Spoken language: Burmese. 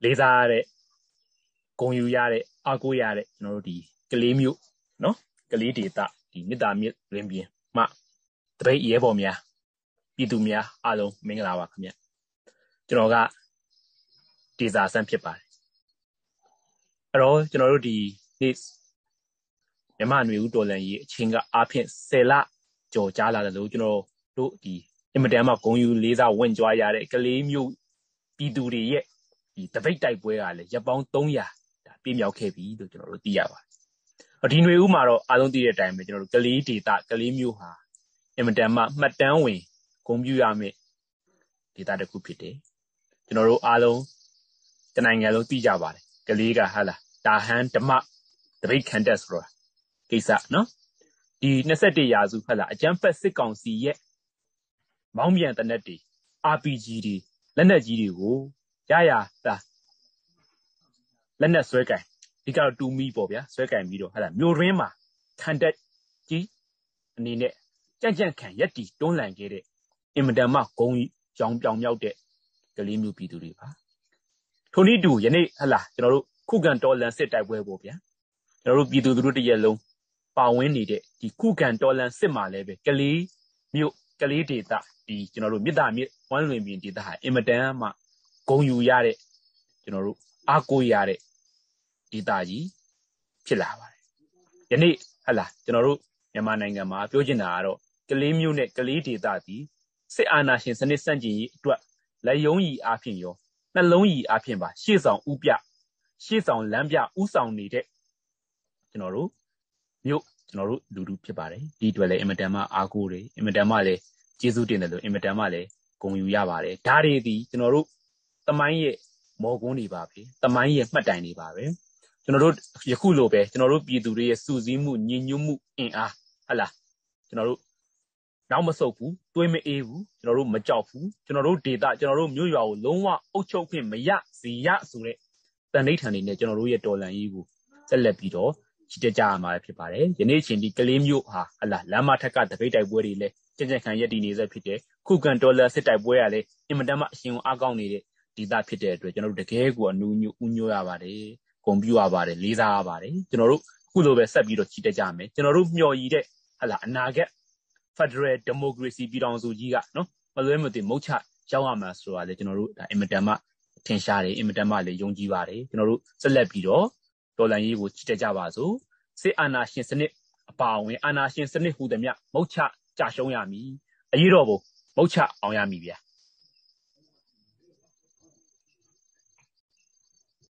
လေးစားရတဲ့ဂုဏ်ယူရတဲ့အားကိုးရတဲ့ကျွန်တော်တို့ဒီကလေးမျိုးနော်ကလေးဒေသဒီမြစ်တာမြစ်ရင်းပြင်မှတပိတ်ရဲဘော်များပြည်သူများအားလုံးမင်္ဂလာပါခင်ဗျကျွန်တော်ကဒေသဆန်းဖြစ်ပါတယ်အဲ့တော့ကျွန်တော်တို့ဒီနေ့မြန်မာ့ຫນွေဦးတော်လှန်ရေးအချိန်ကအားဖြင့်10လကျော်ကြားလာတယ်လို့ကျွန်တော်တို့ဒီအင်မတန်မှဂုဏ်ယူလေးစားဝင့်ကြွားရတဲ့ကလေးမျိုးပြည်သူတွေရဲ့ဒီတပိတ်တိုက်ပွဲကလည်းရပ်ပေါင်း300ဒါပြည့်မြောက်ခဲ့ပြီလို့ကျွန်တော်တို့သိရပါတယ်ဒီຫນွေဦးမှာတော့အားလုံးသိတဲ့အတိုင်းပဲကျွန်တော်တို့ကလေးဒေသကလေးမျိုးဟာအင်မတန်မှမှတ်တမ်းဝင်ဂုဏ်ပြုရမယ့်ဒေသတစ်ခုဖြစ်တယ်ကျွန်တော်တို့အားလုံးတနိုင်ငံလုံးသိကြပါတယ်ကလေးကဟာလားတာဟန်ဓမ္မတပိတ်ခံတက်ဆိုတာကိစ္စနော်ဒီ21ရာစုဟာလားအကျန်းဖက်စစ်ကောင်စီရဲ့မောင်းပြန်တနက်တွေ RPG တွေလက်နက်ကြီးတွေကိုရတာလက်နက်ဆွဲကင်ဒီကတော့တူမီပေါ့ဗျာဆွဲကင်ပြီးတော့ဟာလားမြို့ရင်းမှာခံတက်ကြီးအနေနဲ့ကြံ့ကြံ့ခံရက်တီတွန်းလှန်ခဲ့တဲ့အင်မတန်မှဂုံကြောင်ပြောင်မြောက်တဲ့ကလေးမျိုးပြည်သူတွေပါထိုနည်းတူယနေ့ဟလားကျွန်တော်တို့ခုခံတော်လှန်စစ်တိုက်ပွဲပေါ့ဗျာကျွန်တော်တို့ပြည်သူတို့တရက်လုံးပါဝင်နေတဲ့ဒီခုခံတော်လှန်စစ်မှာလည်းပဲကလေးမျိုးကလေးဒေသဒီကျွန်တော်တို့မြစ်တာမြစ်ဝမ်းလွင်ပြင်ဒေသဟာအင်မတန်မှဂုံယူရတဲ့ကျွန်တော်တို့အားကိုးရတဲ့ဒေသကြီးဖြစ်လာပါတယ်ယနေ့ဟလားကျွန်တော်တို့မြန်မာနိုင်ငံမှာပြောချင်တာကတော့ကလေးမျိုးနဲ့ကလေးဒေသဒီစစ်အာဏာရှင်စနစ်ဆန့်ကျင်ရေးအတွက်လက်ယုံကြီးအားဖြင့်ရောနှလုံးကြီးအားဖြင့်ပါရှေ့ဆောင်ဥပြရှေ့ဆောင်လမ်းပြဥဆောင်နေတဲ့ကျွန်တော်တို့မြို့ကျွန်တော်တို့လူဖြစ်ပါတယ်ဒီအတွက်လည်းအင်မတန်မှအားကိုးတယ်အင်မတန်မှလည်းကျေးဇူးတင်တယ်လို့အင်မတန်မှလည်းဂုဏ်ယူရပါတယ်ဒါတွေဒီကျွန်တော်တို့သမိုင်းရဲ့မော်ကွန်းတွေပါပဲသမိုင်းရဲ့မှတ်တိုင်တွေပါပဲကျွန်တော်တို့ယခုလိုပဲကျွန်တော်တို့ပြည်သူတွေရဲ့စုစည်းမှုညီညွတ်မှုအင်အားဟလားကျွန်တော်တို့နောက်မဆုတ်ဘူးတွေးမအေးဘူးကျွန်တော်တို့မကြောက်ဘူးကျွန်တော်တို့ဒေတာကျွန်တော်တို့မြို့ရွာကိုလုံးဝအုပ်ချုပ်ခွင့်မရစီရဆိုတဲ့တန်ဋိဌာန်တွေနဲ့ကျွန်တော်တို့ရဲ့တော်လှန်ရေးကိုဆက်လက်ပြီးတော့ချီတက်ကြရမှာဖြစ်ပါတယ်ယနေ့ချိန်ဒီကလေးမျိုးဟာဟလားလမ်းမထက်ကတပိတ်တိုက်ပွဲတွေလည်းကြံ့ကြံ့ခံရည်တည်နေစေဖြစ်တယ်ခုခံတော်လှန်စစ်တိုက်ပွဲကလည်းအင်မတန်မှအရှင်အားကောင်းနေတဲ့ဒေတာဖြစ်တဲ့အတွက်ကျွန်တော်တို့တကယ်ကိုအနူးညွတ်ဦးညွတ်ရပါတယ်ဂုဏ်ပြုရပါတယ်လေးစားရပါတယ်ကျွန်တော်တို့အခုလိုပဲဆက်ပြီးတော့ချီတက်ကြမယ်ကျွန်တော်တို့မျှော်ရည်တဲ့ဟလားအနာဂတ်Federal Democracy ပြည်ထောင်စုကြီးကနော်မလွဲမသွေမုတ်ချရောက်ရမှာဆိုတာလေကျွန်တော်တို့ဒါအင်မတန်မှထင်ရှားတယ်အင်မတန်မှလည်းယုံကြည်ပါတယ်ကျွန်တော်တို့ဆက်လက်ပြီးတော့တော်လှန်ရေးကိုချီတက်ကြပါစို့စစ်အာဏာရှင်စနစ်အပါအဝင်အာဏာရှင်စနစ်ဟူသည်မြမုတ်ချကြရှုံးရမည်အရေးတော်ပုံမုတ်ချအောင်ရမည်ဗျာ